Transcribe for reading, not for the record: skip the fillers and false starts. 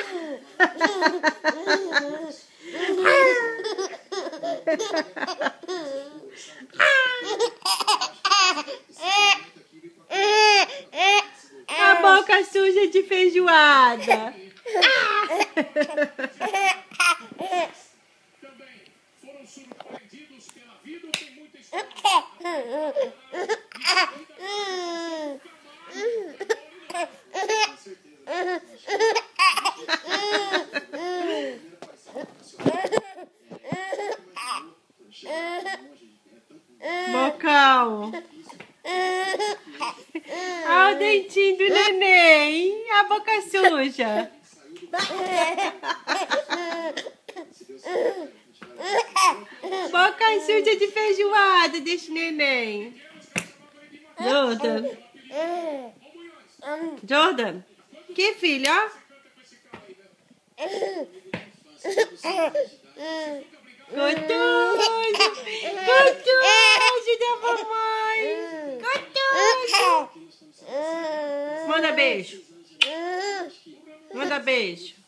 A boca suja de feijoada. Foram surpreendidos pela vida ou tem muita história? Bocão. Olha o dentinho do neném. A boca suja. Boca suja de feijoada desse neném. Jordan. Jordan. Que filho, ó. Gostoso. Gostoso da mamãe. Gostoso. Manda beijo. Manda beijo.